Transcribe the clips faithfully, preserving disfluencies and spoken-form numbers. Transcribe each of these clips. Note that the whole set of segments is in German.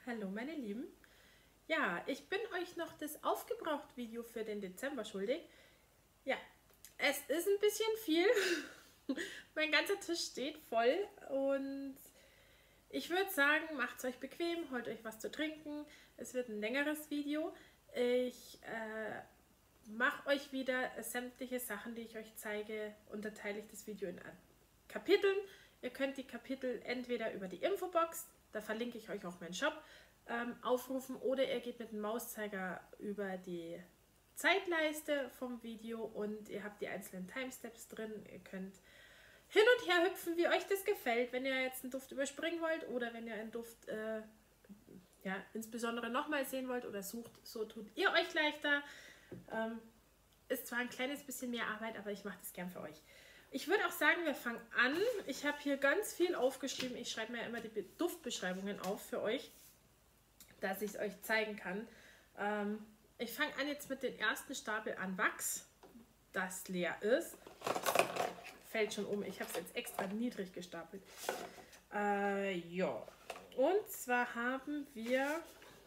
Hallo meine Lieben. Ja, ich bin euch noch das Aufgebraucht-Video für den Dezember schuldig. Ja, es ist ein bisschen viel. Mein ganzer Tisch steht voll und ich würde sagen, macht es euch bequem, holt euch was zu trinken. Es wird ein längeres Video. Ich äh, mache euch wieder sämtliche Sachen, die ich euch zeige, unterteile ich das Video in Kapiteln. Ihr könnt die Kapitel entweder über die Infobox, da verlinke ich euch auch meinen Shop, ähm, aufrufen, oder ihr geht mit dem Mauszeiger über die Zeitleiste vom Video und ihr habt die einzelnen Timesteps drin. Ihr könnt hin und her hüpfen, wie euch das gefällt, wenn ihr jetzt einen Duft überspringen wollt oder wenn ihr einen Duft äh, ja, insbesondere nochmal sehen wollt oder sucht, so tut ihr euch leichter. Ähm, ist zwar ein kleines bisschen mehr Arbeit, aber ich mache das gern für euch. Ich würde auch sagen, wir fangen an. Ich habe hier ganz viel aufgeschrieben. Ich schreibe mir ja immer die Duftbeschreibungen auf für euch, dass ich es euch zeigen kann. Ähm, ich fange an jetzt mit dem ersten Stapel an Wachs, das leer ist. Fällt schon um. Ich habe es jetzt extra niedrig gestapelt. Äh, ja. Und zwar haben wir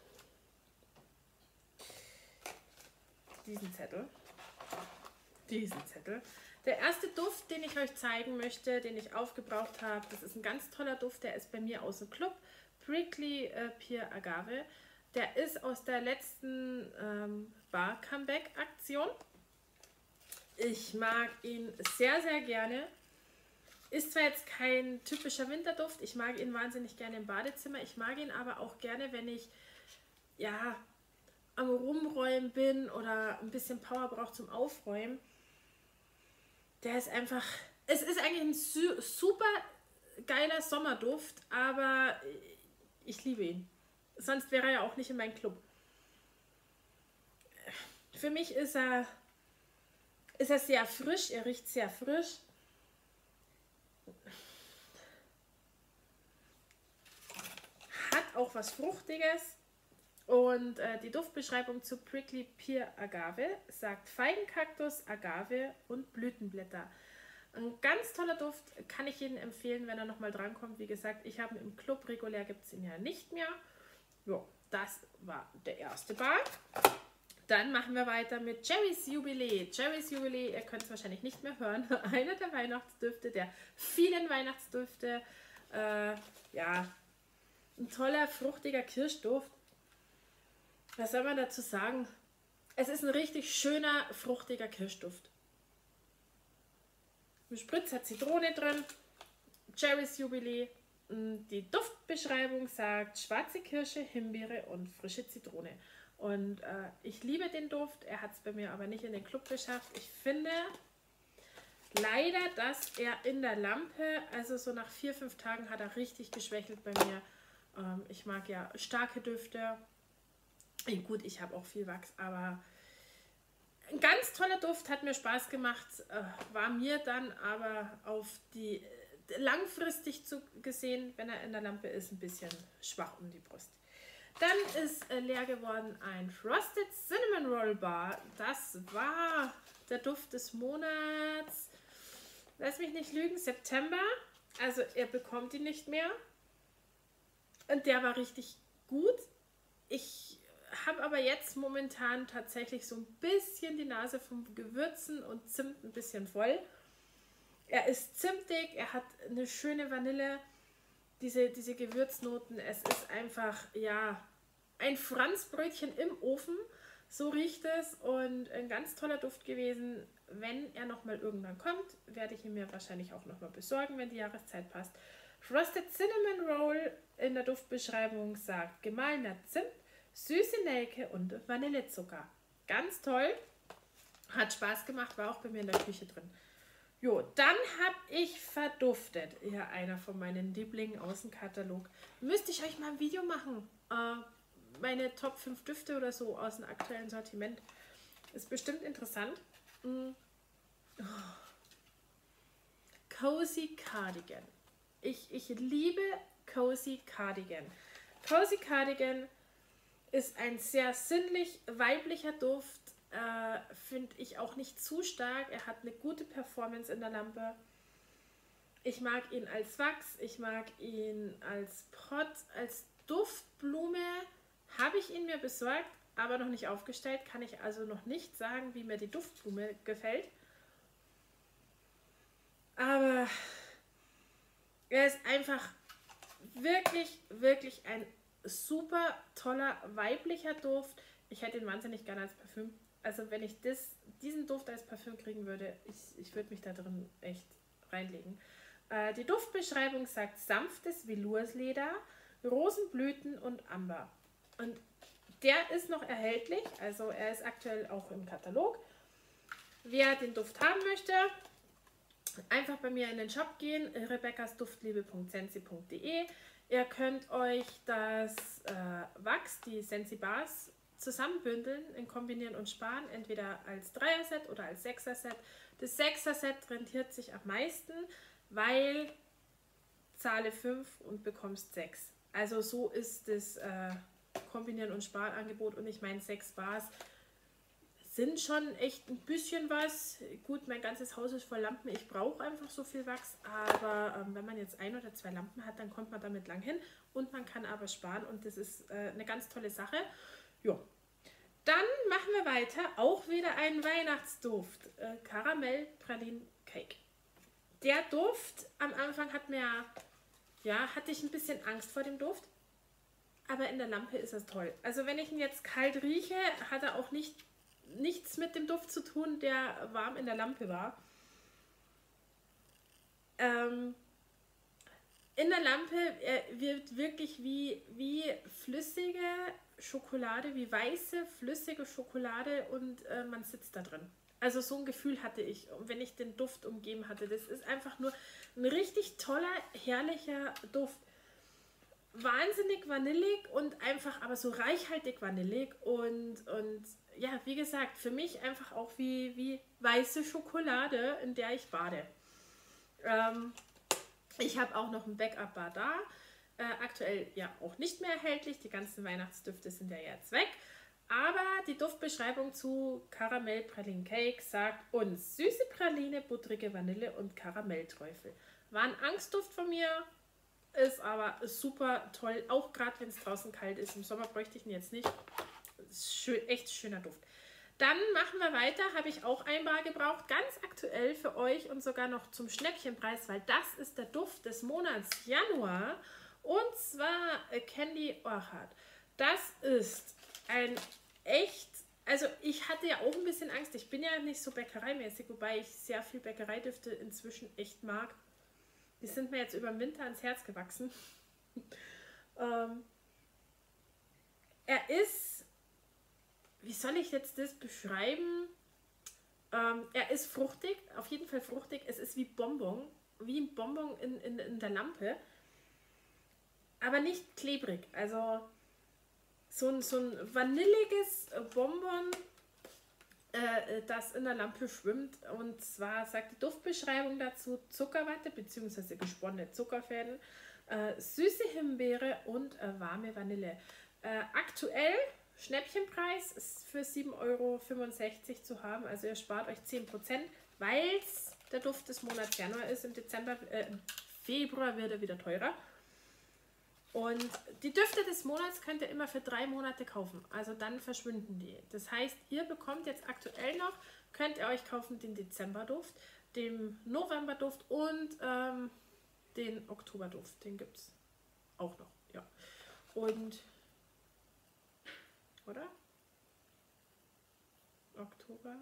diesen Zettel. Diesen Zettel. Der erste Duft, den ich euch zeigen möchte, den ich aufgebraucht habe, das ist ein ganz toller Duft, der ist bei mir aus dem Club, Prickly äh, Pear Agave. Der ist aus der letzten ähm, Bar Comeback Aktion. Ich mag ihn sehr, sehr gerne. Ist zwar jetzt kein typischer Winterduft, ich mag ihn wahnsinnig gerne im Badezimmer, ich mag ihn aber auch gerne, wenn ich ja am Rumräumen bin oder ein bisschen Power brauche zum Aufräumen. Der ist einfach, es ist eigentlich ein su super geiler Sommerduft, aber ich liebe ihn. Sonst wäre er ja auch nicht in meinem Club. Für mich ist er, ist er sehr frisch, er riecht sehr frisch. Hat auch was Fruchtiges. Und äh, die Duftbeschreibung zu Prickly Pear Agave sagt Feigenkaktus, Agave und Blütenblätter. Ein ganz toller Duft, kann ich Ihnen empfehlen, wenn er nochmal drankommt. Wie gesagt, ich habe ihn im Club, regulär gibt es ihn ja nicht mehr. Jo, das war der erste Bar. Dann machen wir weiter mit Cherry's Jubilee. Cherry's Jubilee, ihr könnt es wahrscheinlich nicht mehr hören, einer der Weihnachtsdüfte, der vielen Weihnachtsdüfte. Äh, ja, ein toller, fruchtiger Kirschduft. Was soll man dazu sagen? Es ist ein richtig schöner, fruchtiger Kirschduft. Ein Spritzer Zitrone drin, Cherry's Jubilee. Die Duftbeschreibung sagt schwarze Kirsche, Himbeere und frische Zitrone. Und äh, ich liebe den Duft, er hat es bei mir aber nicht in den Club geschafft. Ich finde leider, dass er in der Lampe, also so nach vier, fünf Tagen hat er richtig geschwächelt bei mir. Ähm, ich mag ja starke Düfte. Gut, ich habe auch viel Wachs, aber ein ganz toller Duft, hat mir Spaß gemacht, äh, war mir dann aber auf die äh, langfristig zu gesehen, wenn er in der Lampe ist, ein bisschen schwach um die Brust. Dann ist äh, leer geworden ein Frosted Cinnamon Roll Bar. Das war der Duft des Monats, lass mich nicht lügen, September. Also er bekommt ihn nicht mehr. Und der war richtig gut. Ich habe aber jetzt momentan tatsächlich so ein bisschen die Nase vom Gewürzen und Zimt ein bisschen voll. Er ist zimtig, er hat eine schöne Vanille, diese, diese Gewürznoten. Es ist einfach, ja, ein Franzbrötchen im Ofen, so riecht es, und ein ganz toller Duft gewesen. Wenn er nochmal irgendwann kommt, werde ich ihn mir wahrscheinlich auch nochmal besorgen, wenn die Jahreszeit passt. Frosted Cinnamon Roll in der Duftbeschreibung sagt gemahlener Zimt, süße Nelke und Vanillezucker. Ganz toll. Hat Spaß gemacht, war auch bei mir in der Küche drin. Jo, dann habe ich verduftet. Ja, einer von meinen Lieblingen aus dem Katalog. Müsste ich euch mal ein Video machen. Äh, meine Top fünf Düfte oder so aus dem aktuellen Sortiment. Ist bestimmt interessant. Mm. Oh. Cozy Cardigan. Ich, ich liebe Cozy Cardigan. Cozy Cardigan ist ein sehr sinnlich weiblicher Duft, äh, finde ich auch nicht zu stark. Er hat eine gute Performance in der Lampe. Ich mag ihn als Wachs, ich mag ihn als Pot, als Duftblume habe ich ihn mir besorgt, aber noch nicht aufgestellt. Kann ich also noch nicht sagen, wie mir die Duftblume gefällt. Aber er ist einfach wirklich, wirklich ein super toller weiblicher Duft. Ich hätte ihn wahnsinnig gerne als Parfüm. Also wenn ich das, diesen Duft als Parfüm kriegen würde, ich, ich würde mich da drin echt reinlegen. Äh, die Duftbeschreibung sagt sanftes Velursleder, Rosenblüten und Amber. Und der ist noch erhältlich, also er ist aktuell auch im Katalog. Wer den Duft haben möchte, einfach bei mir in den Shop gehen, rebeccasduftliebe punkt sensi punkt de. Ihr könnt euch das äh, Wachs, die Sensi Bars, zusammenbündeln in Kombinieren und Sparen, entweder als Dreier-Set oder als Sechser-Set. Das Sechser-Set rentiert sich am meisten, weil zahle fünf und bekommst sechs. Also so ist das äh, Kombinieren und Sparangebot und ich meine sechs Bars sind schon echt ein bisschen was. Gut, mein ganzes Haus ist voll Lampen, ich brauche einfach so viel Wachs, aber ähm, wenn man jetzt ein oder zwei Lampen hat, dann kommt man damit lang hin und man kann aber sparen und das ist äh, eine ganz tolle Sache. Ja. Dann machen wir weiter, auch wieder ein Weihnachtsduft, äh, Karamell Praline Cake. Der Duft am Anfang hat mir, ja, hatte ich ein bisschen Angst vor dem Duft, aber in der Lampe ist es toll. Also wenn ich ihn jetzt kalt rieche, hat er auch nicht nichts mit dem Duft zu tun, der warm in der Lampe war. Ähm, in der Lampe äh, wird wirklich wie, wie flüssige Schokolade, wie weiße, flüssige Schokolade und äh, man sitzt da drin. Also so ein Gefühl hatte ich, wenn ich den Duft umgeben hatte. Das ist einfach nur ein richtig toller, herrlicher Duft. Wahnsinnig vanillig und einfach aber so reichhaltig vanillig und, und ja, wie gesagt, für mich einfach auch wie, wie weiße Schokolade, in der ich bade. Ähm, ich habe auch noch ein Backup-Bar da. Äh, aktuell ja auch nicht mehr erhältlich. Die ganzen Weihnachtsdüfte sind ja jetzt weg. Aber die Duftbeschreibung zu Karamell Praline Cake sagt uns süße Praline, buttrige Vanille und Karamellträufel. War ein Angstduft von mir. Ist aber super toll, auch gerade wenn es draußen kalt ist. Im Sommer bräuchte ich ihn jetzt nicht. Ist schön, echt schöner Duft. Dann machen wir weiter, habe ich auch ein Bar gebraucht, ganz aktuell für euch und sogar noch zum Schnäppchenpreis, weil das ist der Duft des Monats Januar und zwar Candy Orchard. Das ist ein echt, also ich hatte ja auch ein bisschen Angst, ich bin ja nicht so bäckereimäßig, wobei ich sehr viel Bäckereidüfte inzwischen echt mag. Die sind mir jetzt über den Winter ans Herz gewachsen. ähm, er ist, wie soll ich jetzt das beschreiben? Ähm, er ist fruchtig, auf jeden Fall fruchtig. Es ist wie Bonbon, wie ein Bonbon in, in, in der Lampe, aber nicht klebrig. Also so ein, so ein vanilliges Bonbon, äh, das in der Lampe schwimmt. Und zwar sagt die Duftbeschreibung dazu Zuckerwatte bzw. gesponnene Zuckerfäden, äh, süße Himbeere und äh, warme Vanille. Äh, aktuell Schnäppchenpreis ist für sieben Euro fünfundsechzig zu haben. Also ihr spart euch zehn Prozent, weil es der Duft des Monats Januar ist. Im Dezember, äh, im Februar wird er wieder teurer. Und die Düfte des Monats könnt ihr immer für drei Monate kaufen. Also dann verschwinden die. Das heißt, ihr bekommt jetzt aktuell noch, könnt ihr euch kaufen den Dezemberduft, den Novemberduft und ähm, den Oktoberduft. Den gibt es auch noch. Ja. Und, oder? Oktober.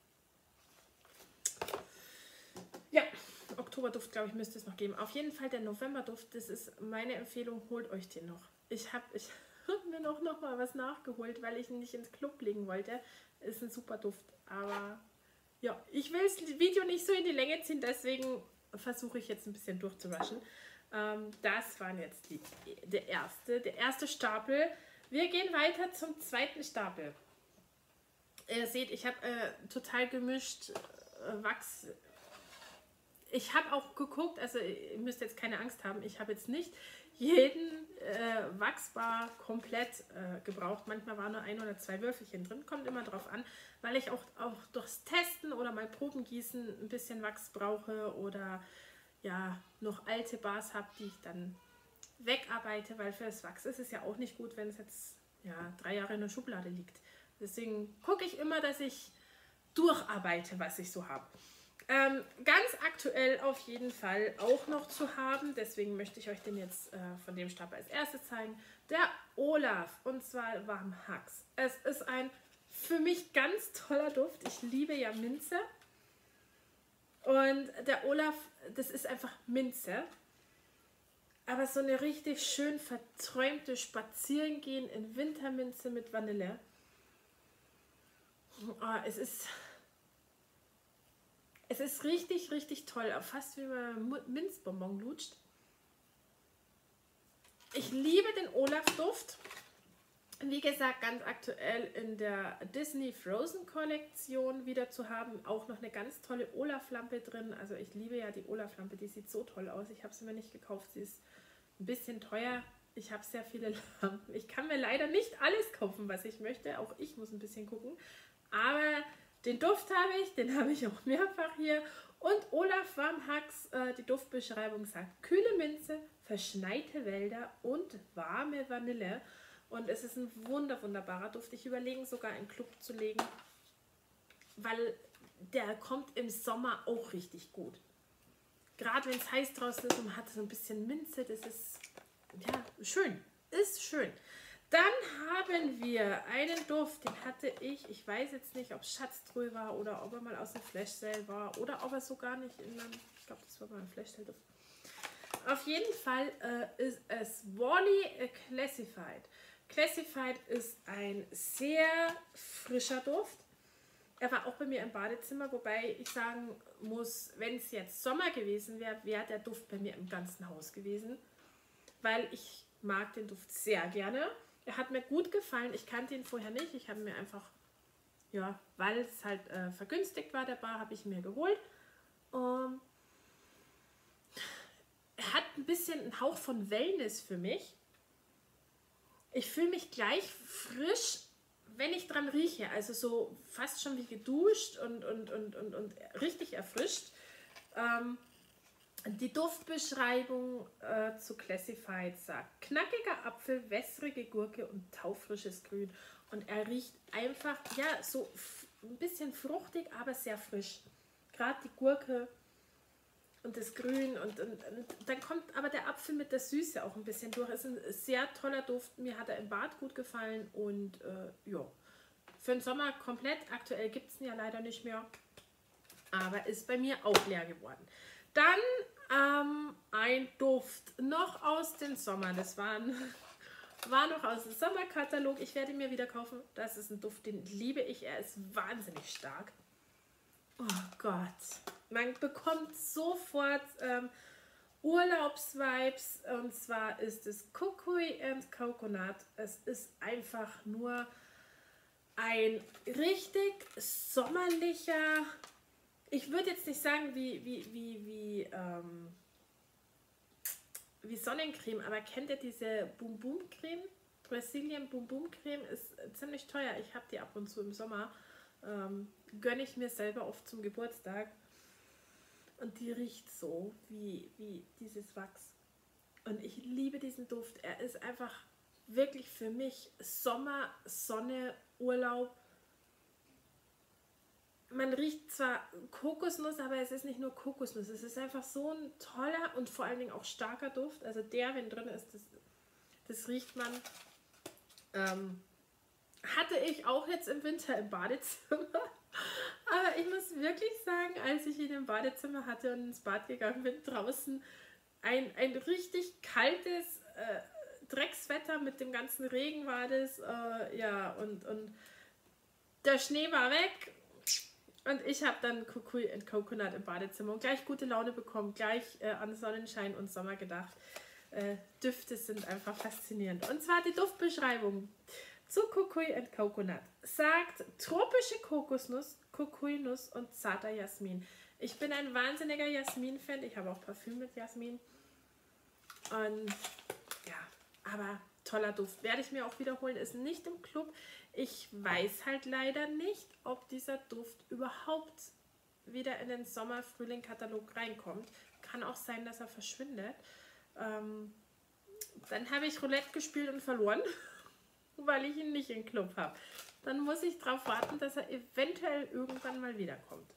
Ja, Oktoberduft, glaube ich, müsste es noch geben. Auf jeden Fall der Novemberduft, das ist meine Empfehlung, holt euch den noch. Ich habe ich hab mir noch, noch mal was nachgeholt, weil ich ihn nicht ins Club legen wollte. Ist ein super Duft, aber ja, ich will das Video nicht so in die Länge ziehen, deswegen versuche ich jetzt ein bisschen durchzuraschen. Ähm, das waren jetzt die, der, erste, der erste Stapel. Wir gehen weiter zum zweiten Stapel. Ihr seht, ich habe äh, total gemischt äh, Wachs. Ich habe auch geguckt, also ihr müsst jetzt keine Angst haben, ich habe jetzt nicht jeden äh, Wachsbar komplett äh, gebraucht. Manchmal waren nur ein oder zwei Würfelchen drin, kommt immer drauf an, weil ich auch, auch durchs Testen oder mal Probengießen ein bisschen Wachs brauche oder ja noch alte Bars habe, die ich dann wegarbeite, weil für das Wachs ist es ja auch nicht gut, wenn es jetzt ja, drei Jahre in der Schublade liegt. Deswegen gucke ich immer, dass ich durcharbeite, was ich so habe. Ähm, ganz aktuell auf jeden Fall auch noch zu haben, deswegen möchte ich euch den jetzt äh, von dem Stab als erstes zeigen. Der Olaf, und zwar Warm Hacks. Es ist ein für mich ganz toller Duft. Ich liebe ja Minze. Und der Olaf, das ist einfach Minze. Aber so eine richtig schön verträumte Spazierengehen in Winterminze mit Vanille. Oh, es ist... Es ist richtig, richtig toll. Fast wie man Minzbonbon lutscht. Ich liebe den Olaf-Duft. Wie gesagt, ganz aktuell in der Disney Frozen Kollektion wieder zu haben. Auch noch eine ganz tolle Olaf-Lampe drin. Also ich liebe ja die Olaf-Lampe. Die sieht so toll aus. Ich habe sie mir nicht gekauft. Sie ist ein bisschen teuer. Ich habe sehr viele Lampen. Ich kann mir leider nicht alles kaufen, was ich möchte. Auch ich muss ein bisschen gucken. Aber... den Duft habe ich, den habe ich auch mehrfach hier. Und Olaf Warm Hacks, äh, die Duftbeschreibung sagt, kühle Minze, verschneite Wälder und warme Vanille. Und es ist ein wunder, wunderbarer Duft. Ich überlege sogar einen Club zu legen, weil der kommt im Sommer auch richtig gut. Gerade wenn es heiß draußen ist und man hat so ein bisschen Minze, das ist ja schön, ist schön. Dann haben wir einen Duft, den hatte ich, ich weiß jetzt nicht, ob es Schatztruhe war oder ob er mal aus dem Flash Sale war oder ob er so gar nicht in einem, ich glaube, das war mal ein Flash Sale Duft. Auf jeden Fall äh, ist es Wally Classified. Classified ist ein sehr frischer Duft. Er war auch bei mir im Badezimmer, wobei ich sagen muss, wenn es jetzt Sommer gewesen wäre, wäre der Duft bei mir im ganzen Haus gewesen, weil ich mag den Duft sehr gerne. Er hat mir gut gefallen. Ich kannte ihn vorher nicht. Ich habe mir einfach, ja, weil es halt äh, vergünstigt war, der Bar, habe ich mir geholt. Ähm, er hat ein bisschen einen Hauch von Wellness für mich. Ich fühle mich gleich frisch, wenn ich dran rieche. Also so fast schon wie geduscht und, und, und, und, und richtig erfrischt. Ähm, Die Duftbeschreibung äh, zu Classified sagt, knackiger Apfel, wässrige Gurke und taufrisches Grün. Und er riecht einfach, ja, so ein bisschen fruchtig, aber sehr frisch. Gerade die Gurke und das Grün. Und, und, und dann kommt aber der Apfel mit der Süße auch ein bisschen durch. Es ist ein sehr toller Duft. Mir hat er im Bad gut gefallen. Und äh, ja, für den Sommer komplett. Aktuell gibt es ihn ja leider nicht mehr. Aber ist bei mir auch leer geworden. Dann ähm, ein Duft noch aus dem Sommer. Das waren, war noch aus dem Sommerkatalog. Ich werde ihn mir wieder kaufen. Das ist ein Duft, den liebe ich. Er ist wahnsinnig stark. Oh Gott. Man bekommt sofort ähm, Urlaubsvibes. Und zwar ist es Kukui and Coconut. Es ist einfach nur ein richtig sommerlicher... Ich würde jetzt nicht sagen wie, wie, wie, wie, ähm, wie Sonnencreme, aber kennt ihr diese Boom Boom Creme? Brazilian Boom Boom Creme ist ziemlich teuer. Ich habe die ab und zu im Sommer. Ähm, gönne ich mir selber oft zum Geburtstag. Und die riecht so wie, wie dieses Wachs. Und ich liebe diesen Duft. Er ist einfach wirklich für mich Sommer, Sonne, Urlaub. Man riecht zwar Kokosnuss, aber es ist nicht nur Kokosnuss. Es ist einfach so ein toller und vor allen Dingen auch starker Duft. Also der, wenn drin ist, das, das riecht man. Ähm, hatte ich auch jetzt im Winter im Badezimmer. Aber ich muss wirklich sagen, als ich ihn im Badezimmer hatte und ins Bad gegangen bin, draußen ein, ein richtig kaltes äh, Dreckswetter mit dem ganzen Regen war das. Äh, ja, und, und der Schnee war weg. Und ich habe dann Kukui and Coconut im Badezimmer und gleich gute Laune bekommen, gleich äh, an Sonnenschein und Sommer gedacht. Äh, Düfte sind einfach faszinierend. Und zwar die Duftbeschreibung zu Kukui and Coconut sagt tropische Kokosnuss, Kukui-Nuss und zarter Jasmin. Ich bin ein wahnsinniger Jasmin-Fan. Ich habe auch Parfüm mit Jasmin. Und ja, aber toller Duft. Werde ich mir auch wiederholen. Ist nicht im Club. Ich weiß halt leider nicht, ob dieser Duft überhaupt wieder in den Sommer-Frühling-Katalog reinkommt. Kann auch sein, dass er verschwindet. Ähm, dann habe ich Roulette gespielt und verloren. weil ich ihn nicht im Club habe. Dann muss ich darauf warten, dass er eventuell irgendwann mal wiederkommt.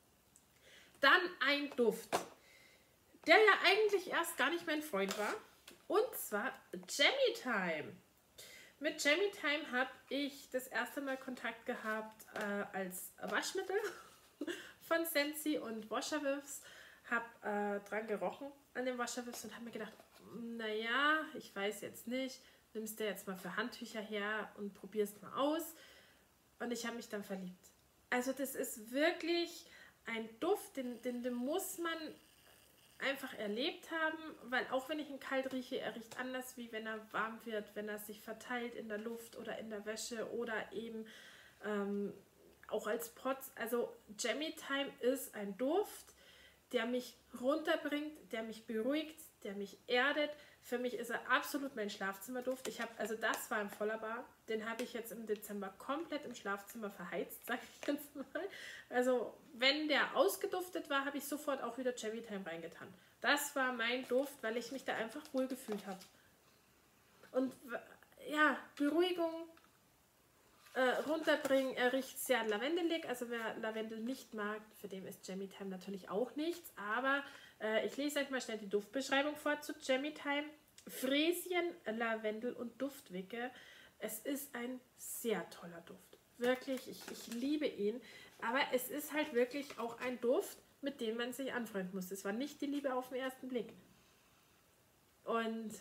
Dann ein Duft, der ja eigentlich erst gar nicht mein Freund war. Und zwar Jammy Time. Mit Jammy Time habe ich das erste Mal Kontakt gehabt äh, als Waschmittel von Scentsy und Washerwifs. Habe äh, dran gerochen an dem Washerwifs und habe mir gedacht, naja, ich weiß jetzt nicht, nimmst du jetzt mal für Handtücher her und probierst mal aus. Und ich habe mich dann verliebt. Also das ist wirklich ein Duft, den, den, den muss man einfach erlebt haben, weil auch wenn ich ihn kalt rieche, er riecht anders, wie wenn er warm wird, wenn er sich verteilt in der Luft oder in der Wäsche oder eben ähm, auch als Pots. Also Jammy Time ist ein Duft, der mich runterbringt, der mich beruhigt, der mich erdet. Für mich ist er absolut mein Schlafzimmerduft. Ich habe, also das war ein Vollerbar, den habe ich jetzt im Dezember komplett im Schlafzimmer verheizt, sage ich jetzt mal. Also wenn der ausgeduftet war, habe ich sofort auch wieder Jammy Time reingetan. Das war mein Duft, weil ich mich da einfach wohl gefühlt habe. Und ja, Beruhigung, äh, runterbringen, er riecht sehr lavendelig, also wer Lavendel nicht mag, für den ist Jammy Time natürlich auch nichts, aber äh, ich lese euch mal schnell die Duftbeschreibung vor zu Jammy Time. Fräsien, Lavendel und Duftwicke. Es ist ein sehr toller Duft. Wirklich, ich, ich liebe ihn, aber es ist halt wirklich auch ein Duft, mit dem man sich anfreunden muss. Es war nicht die Liebe auf den ersten Blick. Und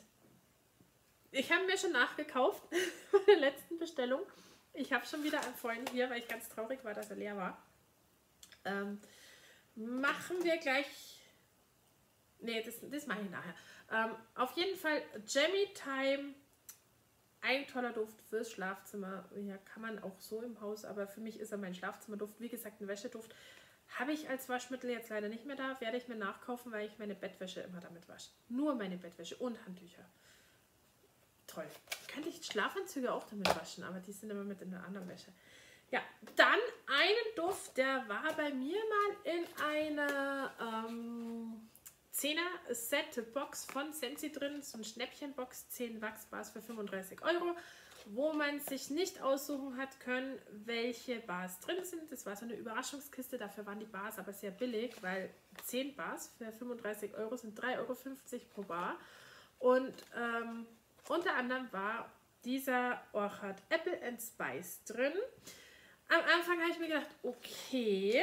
ich habe mir schon nachgekauft bei der letzten Bestellung. Ich habe schon wieder einen Freund hier, weil ich ganz traurig war, dass er leer war. Ähm, machen wir gleich... Nee, das, das mache ich nachher. Ähm, auf jeden Fall Jammy Time, ein toller Duft fürs Schlafzimmer. Ja, kann man auch so im Haus, aber für mich ist er mein Schlafzimmerduft. Wie gesagt, ein Wäscheduft habe ich als Waschmittel jetzt leider nicht mehr da. Werde ich mir nachkaufen, weil ich meine Bettwäsche immer damit wasche. Nur meine Bettwäsche und Handtücher. Toll. Könnte ich Schlafanzüge auch damit waschen, aber die sind immer mit in der anderen Wäsche. Ja, dann einen Duft, der war bei mir mal in einer ähm, zehner-Set-Box von Scentsy drin, so ein Schnäppchenbox, zehn Wachsbars für fünfunddreißig Euro, wo man sich nicht aussuchen hat können, welche Bars drin sind. Das war so eine Überraschungskiste, dafür waren die Bars aber sehr billig, weil zehn Bars für fünfunddreißig Euro sind drei Euro fünfzig pro Bar. Und ähm, unter anderem war dieser Orchard Apple and Spice drin. Am Anfang habe ich mir gedacht, okay,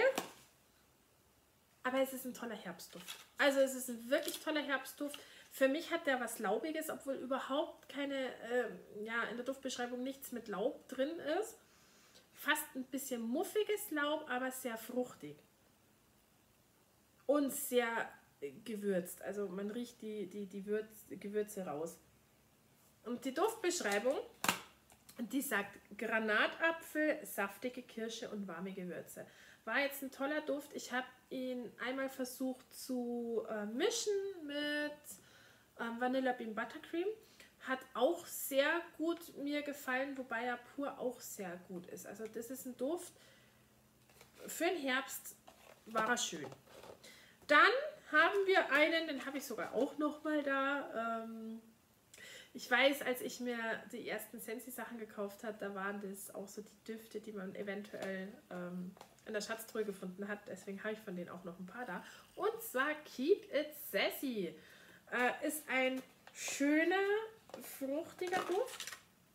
aber es ist ein toller Herbstduft. Also es ist ein wirklich toller Herbstduft. Für mich hat der was Laubiges, obwohl überhaupt keine, äh, ja, in der Duftbeschreibung nichts mit Laub drin ist. Fast ein bisschen muffiges Laub, aber sehr fruchtig. Und sehr gewürzt. Also man riecht die, die, die Würz, Gewürze raus. Und die Duftbeschreibung, die sagt Granatapfel, saftige Kirsche und warme Gewürze. War jetzt ein toller Duft. Ich habe ihn einmal versucht zu äh, mischen mit ähm, Vanilla Bean Buttercream. Hat auch sehr gut mir gefallen, wobei er pur auch sehr gut ist. Also das ist ein Duft, für den Herbst war er schön. Dann haben wir einen, den habe ich sogar auch noch mal da. Ähm, ich weiß, als ich mir die ersten Scentsy-Sachen gekauft habe, da waren das auch so die Düfte, die man eventuell ähm, in der Schatztruhe gefunden hat. Deswegen habe ich von denen auch noch ein paar da. Und zwar Keep It Sassy. Äh, ist ein schöner, fruchtiger Duft.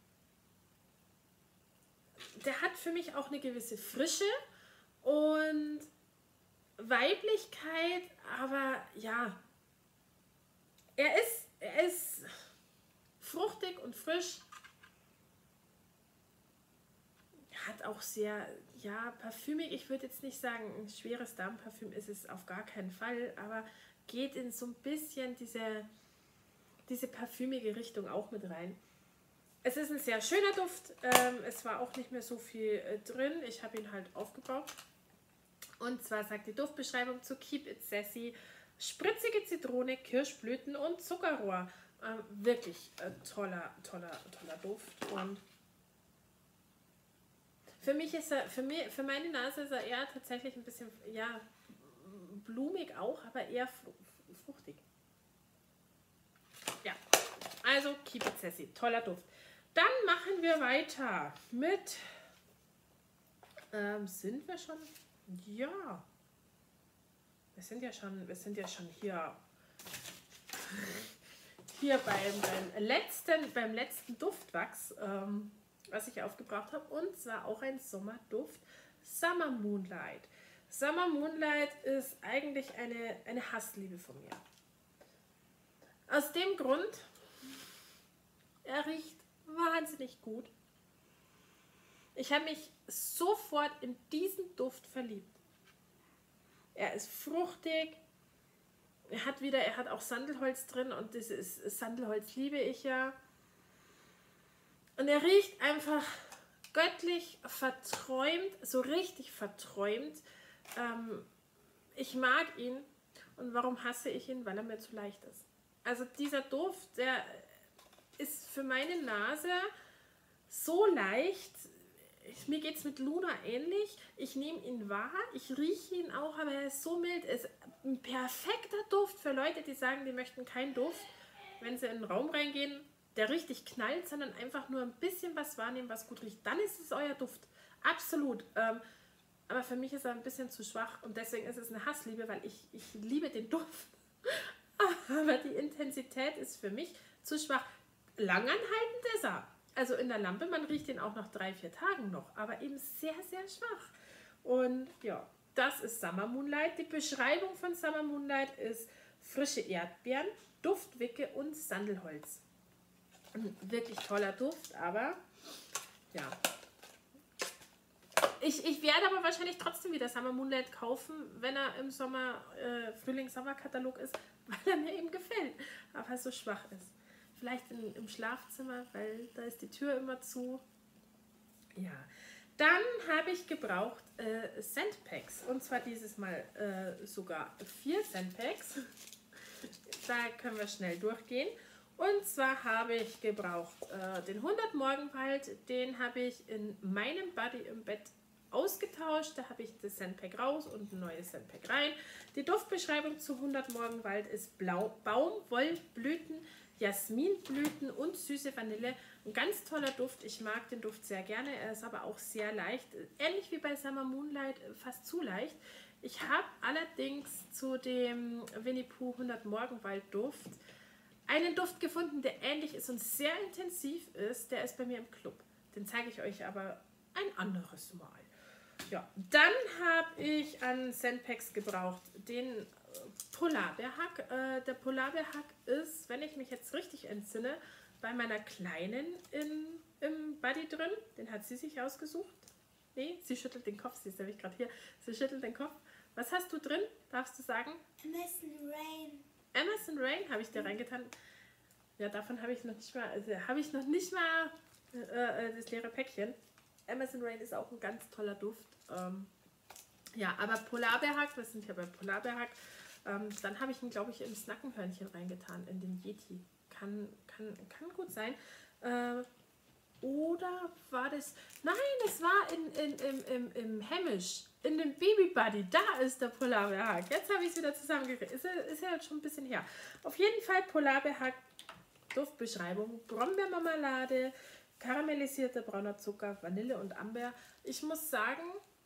Der hat für mich auch eine gewisse Frische und Weiblichkeit, aber ja, er ist, er ist fruchtig und frisch. Hat auch sehr, ja, parfümig. Ich würde jetzt nicht sagen, ein schweres Damenparfüm ist es auf gar keinen Fall, aber geht in so ein bisschen diese, diese parfümige Richtung auch mit rein. Es ist ein sehr schöner Duft. Ähm, es war auch nicht mehr so viel äh, drin. Ich habe ihn halt aufgebraucht. Und zwar sagt die Duftbeschreibung zu Keep It Sassy: spritzige Zitrone, Kirschblüten und Zuckerrohr. Ähm, wirklich äh, toller, toller, toller Duft. Und für mich ist er, für, mich, für meine Nase ist er eher tatsächlich ein bisschen, ja, blumig auch, aber eher fruchtig. Ja, also Keep It Sassy, toller Duft. Dann machen wir weiter mit, ähm, sind wir schon, ja, wir sind ja schon, wir sind ja schon hier, hier beim, beim, letzten, beim letzten Duftwachs, ähm, was ich aufgebracht habe, und zwar auch ein Sommerduft, Summer Moonlight. Summer Moonlight ist eigentlich eine, eine Hassliebe von mir. Aus dem Grund, er riecht wahnsinnig gut. Ich habe mich sofort in diesen Duft verliebt. Er ist fruchtig, er hat wieder, er hat auch Sandelholz drin und dieses Sandelholz liebe ich ja. Und er riecht einfach göttlich verträumt, so richtig verträumt. Ähm, ich mag ihn. Und warum hasse ich ihn? Weil er mir zu leicht ist. Also dieser Duft, der ist für meine Nase so leicht. Ich, mir geht es mit Luna ähnlich. Ich nehme ihn wahr, ich rieche ihn auch, aber er ist so mild. Er ist ein perfekter Duft für Leute, die sagen, die möchten keinen Duft, wenn sie in den Raum reingehen, der richtig knallt, sondern einfach nur ein bisschen was wahrnehmen, was gut riecht. Dann ist es euer Duft. Absolut. Ähm, aber für mich ist er ein bisschen zu schwach und deswegen ist es eine Hassliebe, weil ich, ich liebe den Duft. Aber die Intensität ist für mich zu schwach. Langanhaltend ist er. Also in der Lampe, man riecht ihn auch nach drei, vier Tagen noch, aber eben sehr, sehr schwach. Und ja, das ist Summer Moonlight. Die Beschreibung von Summer Moonlight ist frische Erdbeeren, Duftwicke und Sandelholz. Ein wirklich toller Duft, aber ja. Ich, ich werde aber wahrscheinlich trotzdem wieder Summer Moonlight kaufen, wenn er im Sommer, äh, Frühling-Sommer-Katalog ist, weil er mir eben gefällt, aber er so schwach ist. Vielleicht in, im Schlafzimmer, weil da ist die Tür immer zu. Ja, dann habe ich gebraucht äh, Scentpacks und zwar dieses Mal äh, sogar vier Scentpacks. Da können wir schnell durchgehen. Und zwar habe ich gebraucht äh, den hundert Morgenwald, den habe ich in meinem Buddy im Bett ausgetauscht. Da habe ich das Scentpack raus und ein neues Scentpack rein. Die Duftbeschreibung zu hundert Morgenwald ist Blau, Baumwollblüten, Jasminblüten und süße Vanille. Ein ganz toller Duft. Ich mag den Duft sehr gerne. Er ist aber auch sehr leicht. Ähnlich wie bei Summer Moonlight, fast zu leicht. Ich habe allerdings zu dem Winnie Pooh hundert Morgenwald Duft einen Duft gefunden, der ähnlich ist und sehr intensiv ist. Der ist bei mir im Club. Den zeige ich euch aber ein anderes Mal. Ja, dann habe ich an Scentpacks gebraucht den Polarbeerhack. Äh, der Polarbeerhack ist, wenn ich mich jetzt richtig entsinne, bei meiner Kleinen in, im Buddy drin. Den hat sie sich ausgesucht. Nee, sie schüttelt den Kopf. Sie ist nämlich gerade hier. Sie schüttelt den Kopf. Was hast du drin? Darfst du sagen? Amazon Rain. Amazon Rain habe ich dir reingetan. Ja, davon habe ich noch nicht mal, also habe ich noch nicht mal äh, das leere Päckchen. Amazon Rain ist auch ein ganz toller Duft. Ähm, ja, aber Polarbeerhack, wir sind ja bei Polarbeerhack. Ähm, dann habe ich ihn, glaube ich, ins Nackenhörnchen reingetan, in den Yeti. Kann, kann, kann gut sein. Äh, oder war das... Nein, das war in, in, im, im, im Hamish, in dem Baby Buddy. Da ist der Polarbeerhack. Jetzt habe ich es wieder zusammengekriegt. Ist, ist ja jetzt schon ein bisschen her. Auf jeden Fall Polarbeerhack, Duftbeschreibung, Brombeermarmelade, karamellisierter brauner Zucker, Vanille und Amber. Ich muss sagen,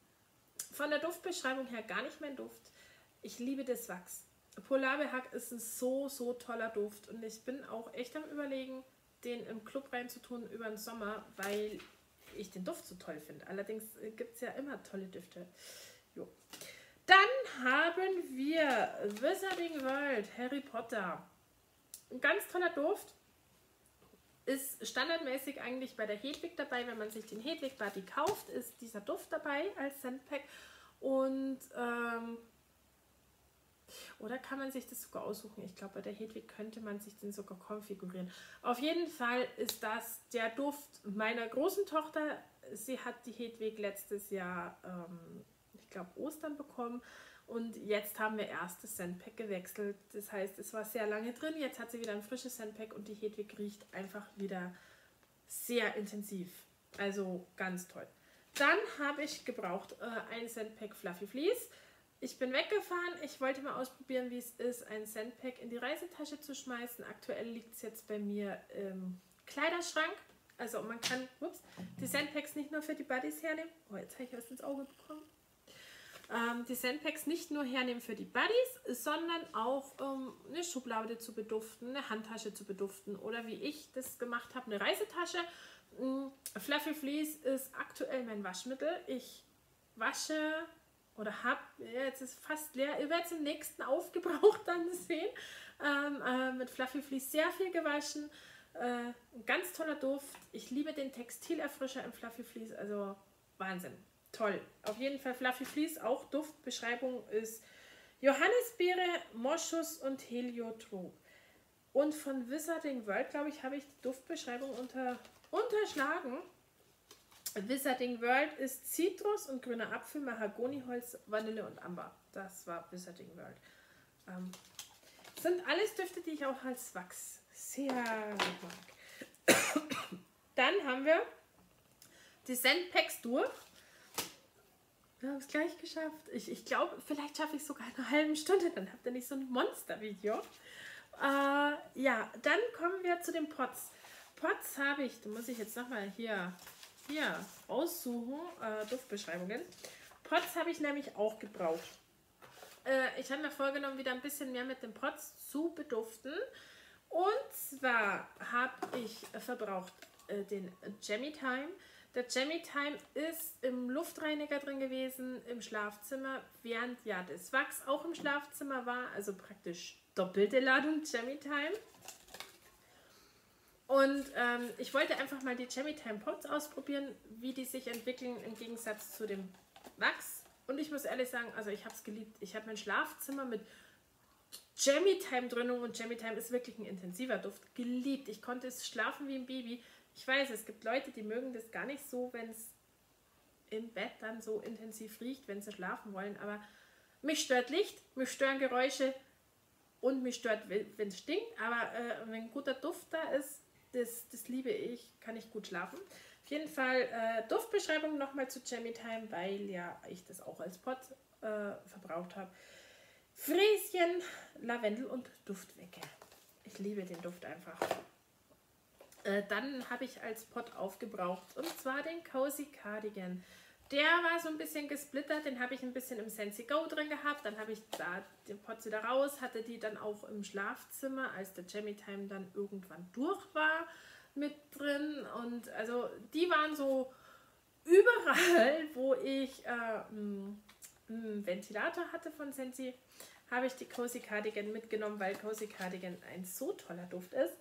von der Duftbeschreibung her gar nicht mein Duft. Ich liebe das Wachs. Polarbeerhack ist ein so, so toller Duft und ich bin auch echt am Überlegen, den im Club reinzutun über den Sommer, weil ich den Duft so toll finde. Allerdings gibt es ja immer tolle Düfte. Jo. Dann haben wir Wizarding World, Harry Potter. Ein ganz toller Duft. Ist standardmäßig eigentlich bei der Hedwig dabei. Wenn man sich den Hedwig Buddy kauft, ist dieser Duft dabei als Scentpack. Und ähm, oder kann man sich das sogar aussuchen? Ich glaube, bei der Hedwig könnte man sich den sogar konfigurieren. Auf jeden Fall ist das der Duft meiner großen Tochter. Sie hat die Hedwig letztes Jahr, ähm, ich glaube, Ostern bekommen. Und jetzt haben wir erst das Scentpack gewechselt. Das heißt, es war sehr lange drin. Jetzt hat sie wieder ein frisches Scentpack und die Hedwig riecht einfach wieder sehr intensiv. Also ganz toll. Dann habe ich gebraucht äh, ein Scentpack Fluffy Fleece. Ich bin weggefahren. Ich wollte mal ausprobieren, wie es ist, ein Scentpack in die Reisetasche zu schmeißen. Aktuell liegt es jetzt bei mir im Kleiderschrank. Also man kann ups, die Sandpacks nicht nur für die Buddies hernehmen. Oh, jetzt habe ich was ins Auge bekommen. Ähm, die Sandpacks nicht nur hernehmen für die Buddies, sondern auch ähm, eine Schublade zu beduften, eine Handtasche zu beduften oder wie ich das gemacht habe, eine Reisetasche. Ähm, Fluffy Fleece ist aktuell mein Waschmittel. Ich wasche oder habe, jetzt ist fast leer, ihr werdet es im nächsten aufgebraucht dann sehen, ähm, äh, mit Fluffy Fleece sehr viel gewaschen. Äh, ein ganz toller Duft. Ich liebe den Textilerfrischer im Fluffy Fleece, also Wahnsinn. Toll. Auf jeden Fall Fluffy Fleece, auch Duftbeschreibung ist Johannisbeere, Moschus und Heliotrop. Und von Wizarding World, glaube ich, habe ich die Duftbeschreibung unter, unterschlagen. Wizarding World ist Zitrus und grüner Apfel, Mahagoniholz, Vanille und Amber. Das war Wizarding World. Ähm, sind alles Düfte, die ich auch als Wachs sehr mag. Dann haben wir die Sandpacks durch. Wir haben es gleich geschafft. Ich, ich glaube, vielleicht schaffe ich es sogar in einer halben Stunde. Dann habt ihr nicht so ein Monster-Video. Äh, ja, dann kommen wir zu den Pots. Pots habe ich, da muss ich jetzt nochmal hier, hier aussuchen, äh, Duftbeschreibungen. Pots habe ich nämlich auch gebraucht. Äh, ich habe mir vorgenommen, wieder ein bisschen mehr mit den Pots zu beduften. Und zwar habe ich verbraucht äh, den Jammy Time. Der Jammy Time ist im Luftreiniger drin gewesen, im Schlafzimmer, während ja das Wachs auch im Schlafzimmer war, also praktisch doppelte Ladung Jammy Time. Und ähm, ich wollte einfach mal die Jammy Time Pots ausprobieren, wie die sich entwickeln im Gegensatz zu dem Wachs. Und ich muss ehrlich sagen, also ich habe es geliebt. Ich habe mein Schlafzimmer mit Jammy Time Dröhnung und Jammy Time ist wirklich ein intensiver Duft, geliebt. Ich konnte es schlafen wie ein Baby. Ich weiß, es gibt Leute, die mögen das gar nicht so, wenn es im Bett dann so intensiv riecht, wenn sie schlafen wollen. Aber mich stört Licht, mich stören Geräusche und mich stört, wenn es stinkt. Aber äh, wenn ein guter Duft da ist, das, das liebe ich, kann ich gut schlafen. Auf jeden Fall äh, Duftbeschreibung nochmal zu Jammy Time, weil ja ich das auch als Pot äh, verbraucht habe. Fräschen, Lavendel und Duftwecke. Ich liebe den Duft einfach. Äh, dann habe ich als Pot aufgebraucht und zwar den Cozy Cardigan. Der war so ein bisschen gesplittert, den habe ich ein bisschen im Scentsy Go drin gehabt. Dann habe ich da den Pot wieder raus, hatte die dann auch im Schlafzimmer, als der Jammy Time dann irgendwann durch war, mit drin. Und also die waren so überall, wo ich äh, einen Ventilator hatte von Scentsy, habe ich die Cozy Cardigan mitgenommen, weil Cozy Cardigan ein so toller Duft ist.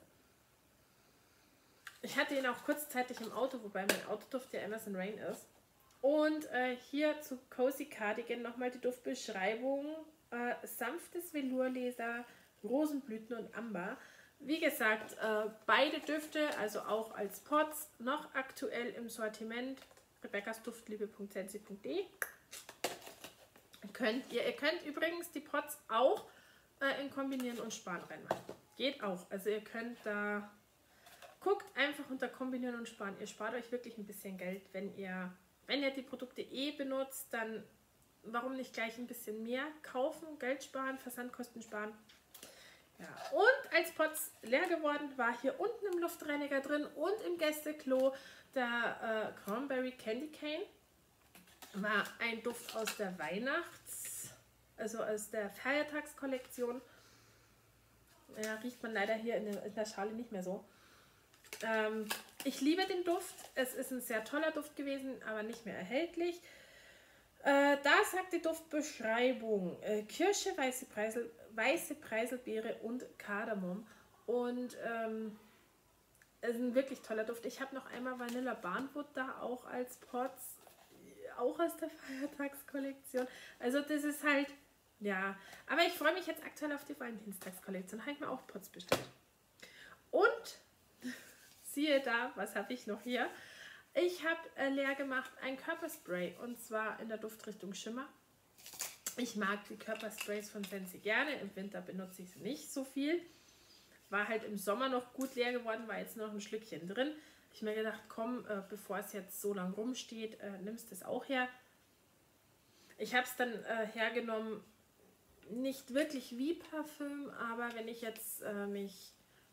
Ich hatte ihn auch kurzzeitig im Auto, wobei mein Autoduft ja Emerson Rain ist. Und äh, hier zu Cozy Cardigan nochmal die Duftbeschreibung. Äh, sanftes Velourleder, Rosenblüten und Amber. Wie gesagt, äh, beide Düfte, also auch als Pots, noch aktuell im Sortiment. rebeccasduftliebe punkt scentsy punkt de. Könnt ihr, ihr könnt übrigens die Pots auch äh, in Kombinieren und Sparen reinmachen. Geht auch. Also ihr könnt da... Guckt einfach unter Kombinieren und Sparen. Ihr spart euch wirklich ein bisschen Geld, wenn ihr, wenn ihr die Produkte eh benutzt, dann warum nicht gleich ein bisschen mehr kaufen, Geld sparen, Versandkosten sparen. Ja. Und als Pots leer geworden war hier unten im Luftreiniger drin und im Gästeklo der äh, Cranberry Candy Cane. War ein Duft aus der Weihnachts-, also aus der Feiertagskollektion. Ja, riecht man leider hier in der, in der Schale nicht mehr so. Ähm, ich liebe den Duft. Es ist ein sehr toller Duft gewesen, aber nicht mehr erhältlich. Äh, da sagt die Duftbeschreibung äh, Kirsche, weiße, Preisel, weiße Preiselbeere und Kardamom. Und ähm, es ist ein wirklich toller Duft. Ich habe noch einmal Vanilla Barnwood da auch als Pots, auch aus der Feiertagskollektion. Also das ist halt, ja. Aber ich freue mich jetzt aktuell auf die Valentinstagskollektion. Habe ich mir auch Pots bestellt. Und siehe da, was habe ich noch hier? Ich habe äh, leer gemacht ein Körperspray und zwar in der Duftrichtung Schimmer. Ich mag die Körpersprays von Scentsy gerne, im Winter benutze ich sie nicht so viel. War halt im Sommer noch gut leer geworden, war jetzt noch ein Schlückchen drin. Ich habe mir gedacht, komm, äh, bevor es jetzt so lang rumsteht, äh, nimmst es auch her. Ich habe es dann äh, hergenommen, nicht wirklich wie Parfüm, aber wenn ich jetzt äh, mich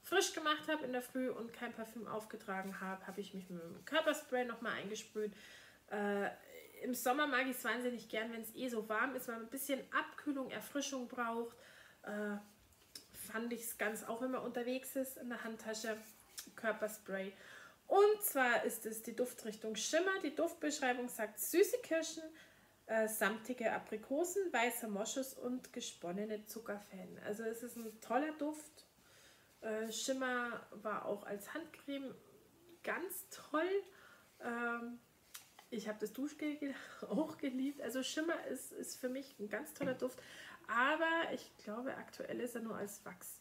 frisch gemacht habe in der Früh und kein Parfüm aufgetragen habe, habe ich mich mit dem Körperspray nochmal eingesprüht. Äh, Im Sommer mag ich es wahnsinnig gern, wenn es eh so warm ist, weil man ein bisschen Abkühlung, Erfrischung braucht. Äh, fand ich es ganz, auch wenn man unterwegs ist, in der Handtasche, Körperspray. Und zwar ist es die Duftrichtung Schimmer. Die Duftbeschreibung sagt süße Kirschen, äh, samtige Aprikosen, weißer Moschus und gesponnene Zuckerfäden. Also es ist ein toller Duft. Äh, Schimmer war auch als Handcreme ganz toll. Ähm, ich habe das Duschgel auch geliebt. Also Schimmer ist, ist für mich ein ganz toller Duft. Aber ich glaube, aktuell ist er nur als Wachs.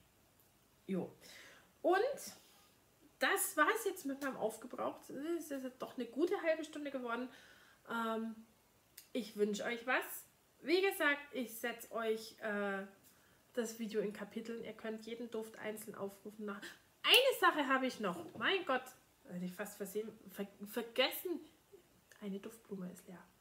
Jo. Und das war es jetzt mit meinem Aufgebrauch. Es ist doch eine gute halbe Stunde geworden. Ähm, ich wünsche euch was. Wie gesagt, ich setze euch äh, das Video in Kapiteln. Ihr könnt jeden Duft einzeln aufrufen. Nach. Eine Sache habe ich noch. Mein Gott, hätte ich fast versehen, ver vergessen. Eine Duftblume ist leer.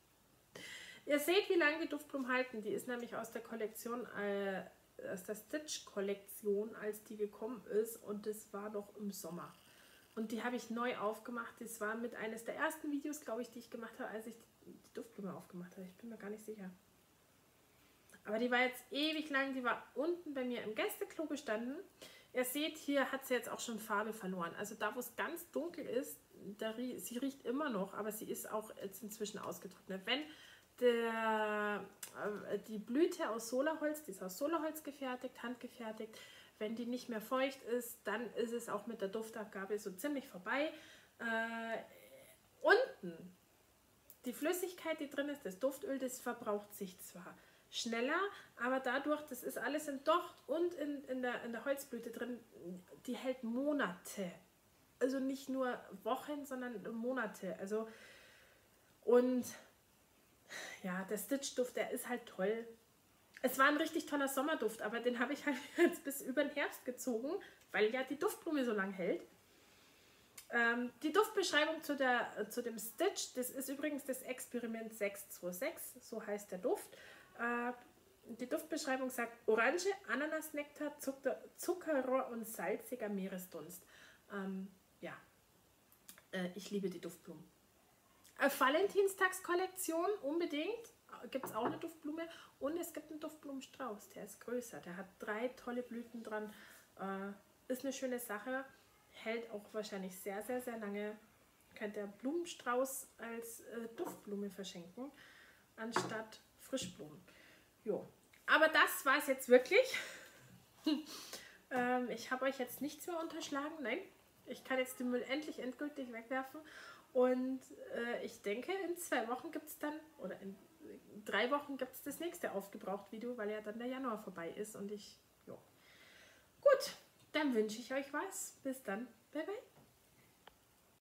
Ihr seht, wie lange die Duftblumen halten. Die ist nämlich aus der Kollektion, äh, aus der Stitch-Kollektion, als die gekommen ist. Und das war noch im Sommer. Und die habe ich neu aufgemacht. Das war mit eines der ersten Videos, glaube ich, die ich gemacht habe, als ich die Duftblume aufgemacht habe. Ich bin mir gar nicht sicher. Aber die war jetzt ewig lang. Die war unten bei mir im Gästeklo gestanden. Ihr seht, hier hat sie jetzt auch schon Farbe verloren. Also da, wo es ganz dunkel ist, da, sie riecht immer noch, aber sie ist auch jetzt inzwischen ausgetrocknet. Wenn der, äh, die Blüte aus Solarholz, die ist aus Solarholz gefertigt, handgefertigt, wenn die nicht mehr feucht ist, dann ist es auch mit der Duftabgabe so ziemlich vorbei. Äh, unten, die Flüssigkeit, die drin ist, das Duftöl, das verbraucht sich zwar schneller, aber dadurch, das ist alles in Docht und in, in, der, in der Holzblüte drin, die hält Monate. Also nicht nur Wochen, sondern Monate. Also und ja, der Stitch-Duft, der ist halt toll. Es war ein richtig toller Sommerduft, aber den habe ich halt jetzt bis über den Herbst gezogen, weil ja die Duftblume so lang hält. Ähm, die Duftbeschreibung zu, der, zu dem Stitch, das ist übrigens das Experiment sechs zwei sechs, so heißt der Duft. Äh, die Duftbeschreibung sagt Orange, Ananasnektar, Zucker, Zuckerrohr und salziger Meeresdunst. Ähm, ja, äh, ich liebe die Duftblumen. Äh, Valentinstagskollektion unbedingt. Gibt es auch eine Duftblume. Und es gibt einen Duftblumenstrauß. Der ist größer. Der hat drei tolle Blüten dran. Äh, ist eine schöne Sache. Hält auch wahrscheinlich sehr, sehr, sehr lange. Könnt ihr Blumenstrauß als äh, Duftblume verschenken, anstatt Frischblumen. Jo. Aber das war es jetzt wirklich. ähm, ich habe euch jetzt nichts mehr unterschlagen. Nein. Ich kann jetzt den Müll endlich endgültig wegwerfen. Und äh, ich denke, in zwei Wochen gibt es dann, oder in drei Wochen gibt es das nächste Aufgebraucht-Video, weil ja dann der Januar vorbei ist. Und ich, jo. Gut, dann wünsche ich euch was. Bis dann. Bye, bye.